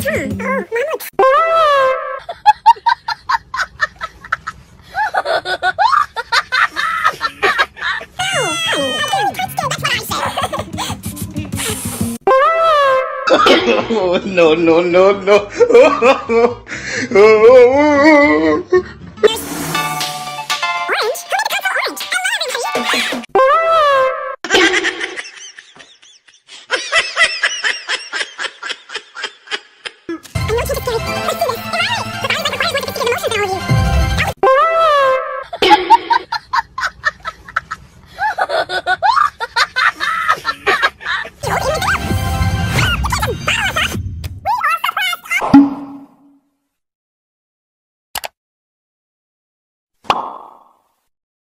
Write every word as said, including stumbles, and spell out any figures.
Oh, no, no, no, no. Oh, oh, oh, oh. Orange? Who made the colorful orange? I love orange, honey. I'm not too scared. Let's do it.